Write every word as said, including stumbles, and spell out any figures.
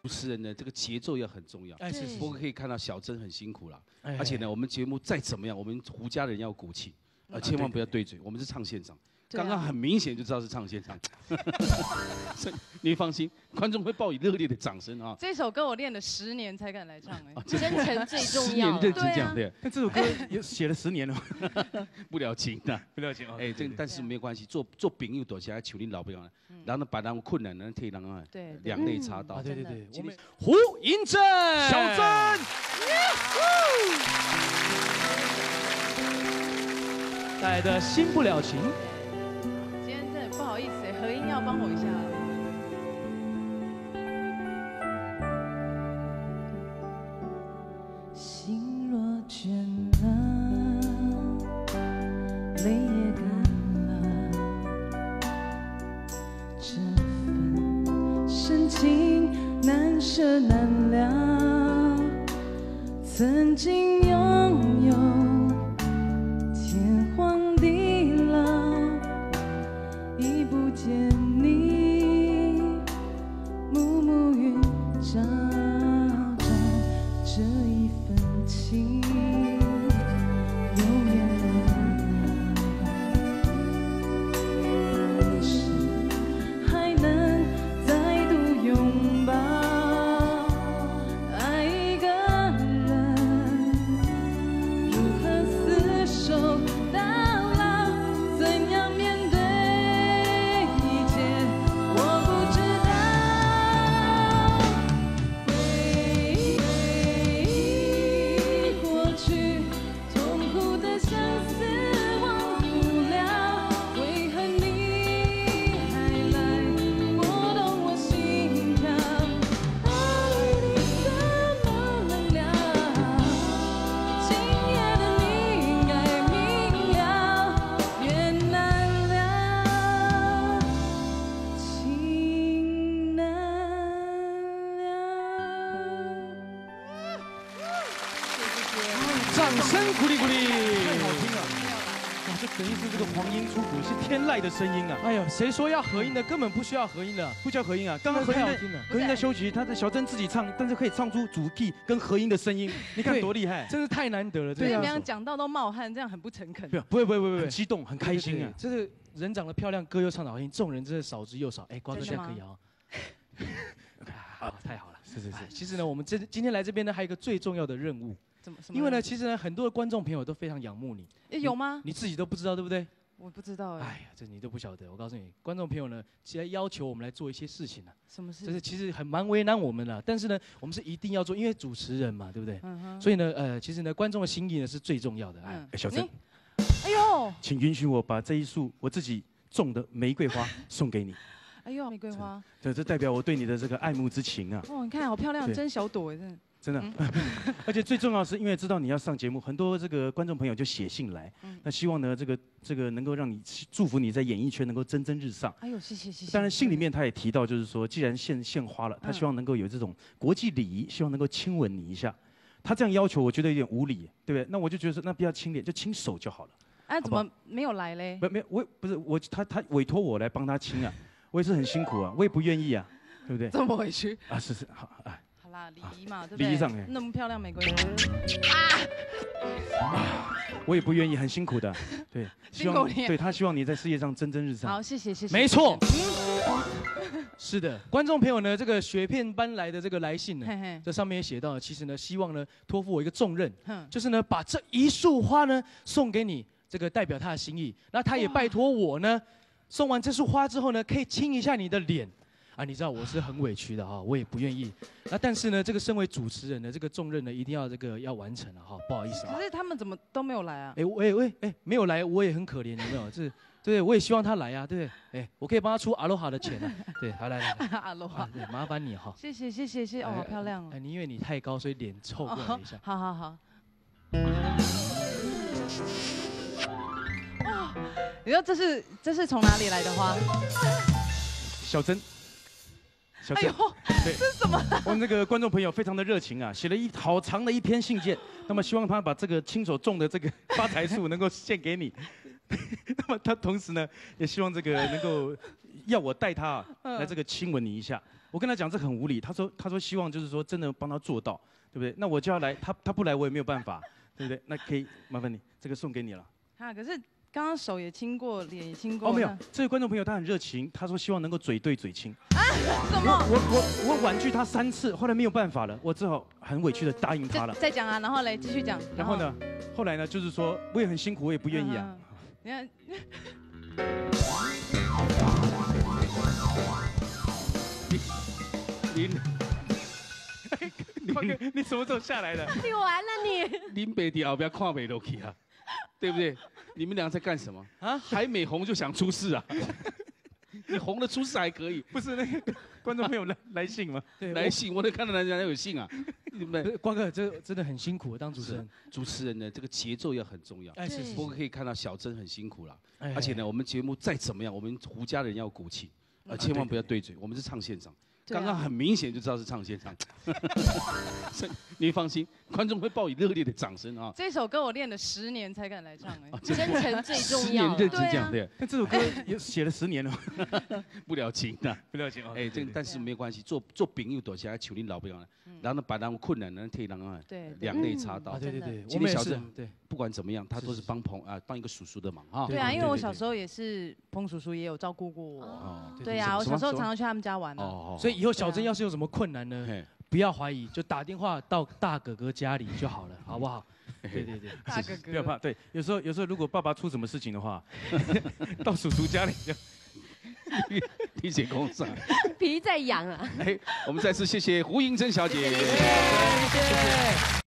主持人呢，这个节奏要很重要。 哎，是是。 不过可以看到小珍很辛苦了， 哎、 而且呢，我们节目再怎么样，我们胡家人要鼓气，呃，千万不要对嘴，我们是唱现场。 刚刚很明显就知道是唱现场，所以你放心，观众会报以热烈的掌声啊！ 这首歌我练了十年才敢来唱哎， 真诚最重要。 十年认真这样对， 但这首歌也写了十年了， 不了情的， 不了情啊！ 哎，这但是没有关系，做做朋友躲起来求你老朋友了，然后呢把他们困难呢替他们对两肋插刀。 对对对，我们胡银珍、 小珍，带来的新不了情。 不好意思，合音要帮我一下。 心若倦了，泪也干了，这份深情难舍难了。曾经拥有天荒地老。 已不见你，暮暮云朝朝，这一份情永远不了。何时还能再度拥抱？爱一个人，如何厮守到老？怎样面对？ 掌声鼓励鼓励，太好听了！哇，这等于是这个黄莺出谷，是天籁的声音啊！哎呦，谁说要合音的，根本不需要合音的，不需要合音啊！刚刚合音在合音在休息，他的小珍自己唱，但是可以唱出主 key 跟合音的声音，你看多厉害！真是太难得了。 对呀，这样讲到都冒汗，这样很不诚恳。 不不会不会不会，很激动，很开心啊！这是人长得漂亮，歌又唱得好听，这种人真的少之又少。哎，瓜哥现在可以啊！啊，太好了！是是是。其实呢，我们这今天来这边呢，还有一个最重要的任务。 因为呢，其实呢，很多的观众朋友都非常仰慕你。 有吗？ 你自己都不知道，对不对？ 我不知道哎。 哎呀，这你都不晓得。我告诉你，观众朋友呢，其实要求我们来做一些事情呢。 什么事？ 就是其实很蛮为难我们的，但是呢，我们是一定要做，因为主持人嘛，对不对？嗯哼。所以呢，呃，其实呢，观众的心意呢是最重要的。哎，小珍， 哎呦， 请允许我把这一束我自己种的玫瑰花送给你。 哎呦，玫瑰花。 对，这代表我对你的这个爱慕之情啊。 哦，你看好漂亮，真小朵哎，真的。 真的，而且最重要的是，因为知道你要上节目，很多这个观众朋友就写信来，那希望呢，这个这个能够让你祝福你在演艺圈能够蒸蒸日上。 哎呦，谢谢谢谢。 当然，信里面他也提到，就是说，既然献献花了，他希望能够有这种国际礼仪，希望能够亲吻你一下。他这样要求，我觉得有点无理，对不对？那我就觉得说，那不要亲脸，就亲手就好了。 哎，怎么没有来嘞？ 不，没有，我不是我，他他委托我来帮他亲啊，我也是很辛苦啊，我也不愿意啊，对不对？ 这么委屈啊？是是，好哎。 啦，礼仪嘛，对不对？ 礼仪上哎， 那么漂亮玫瑰啊！我也不愿意，很辛苦的，对， 辛苦你。 对他希望你在事业上蒸蒸日上。 好，谢谢谢谢。 没错，是的，观众朋友呢，这个雪片般来的这个来信呢，这上面也写到，其实呢，希望呢托付我一个重任，就是呢把这一束花呢送给你，这个代表他的心意。那他也拜托我呢，送完这束花之后呢，可以亲一下你的脸。 啊，你知道我是很委屈的哈，我也不愿意。那但是呢，这个身为主持人的这个重任呢，一定要这个要完成了哈，不好意思啊。 可是他们怎么都没有来啊？ 哎，喂喂哎，没有来，我也很可怜，有没有？这对，我也希望他来啊，对不对？哎，我可以帮他出阿罗哈的钱啊。对，好来来来， 阿罗哈， 对，麻烦你哈。 谢谢谢谢谢谢，哦，好漂亮哦。 哎，你因为你太高，所以脸凑过来一下。 好好好。哇，你说这是这是从哪里来的花？ 小珍。 哎呦，这是什么？ 我们这个观众朋友非常的热情啊，写了一好长的一篇信件，那么希望他把这个亲手种的这个发财树能够献给你。那么他同时呢，也希望这个能够要我带他来这个亲吻你一下。 我跟他讲这很无理，他说他说希望就是说真的帮他做到，对不对？那我就要来，他他不来我也没有办法，对不对？那可以麻烦你，这个送给你了。 啊，可是刚刚手也亲过，脸也亲过。 哦，没有，这位观众朋友他很热情，他说希望能够嘴对嘴亲。 啊？什么？ 我我我婉拒他三次，后来没有办法了，我只好很委屈的答应他了。 再讲啊，然后嘞，继续讲。 然后呢，后来呢，就是说我也很辛苦，我也不愿意啊。 你看。 您， 光哥，你什么时候下来的？ 你完了你！ 林北迪后边看不落去啊，对不对？你们俩在干什么啊？还没红就想出事啊？你红了出事还可以， 不是那个观众朋友来来信吗？ 对，来信，我都看到人家有信啊。你们光哥，这真的很辛苦，当主持人。 主持人呢，这个节奏要很重要。 哎，是是。 不过可以看到小珍很辛苦了，而且呢，我们节目再怎么样，我们胡家人要鼓气，呃，千万不要对嘴，我们是唱现场。刚刚很明显就知道是唱现场，你放心，观众会报以热烈的掌声啊！ 这首歌我练了十年才敢来唱哎， 真诚最重要。 十年认真讲对， 但这首歌也写了十年了， 不了情的， 不了情哦。 哎，这但是没有关系，做做朋友多起来，求你老朋友，然后呢把人困难人替人啊，两肋插刀。 对对对， 今天小郑对，不管怎么样，他都是帮朋啊帮一个叔叔的忙哈。 对啊，因为我小时候也是彭叔叔也有照顾过我。哦，对啊，我小时候常常去他们家玩哦， 所以以后小珍要是有什么困难呢，不要怀疑，就打电话到大哥哥家里就好了，好不好？对对对， 大哥哥不要怕。对，有时候有时候如果爸爸出什么事情的话，到叔叔家里就提前工作， 皮在痒啊。 哎，我们再次谢谢胡银珍小姐。 谢谢。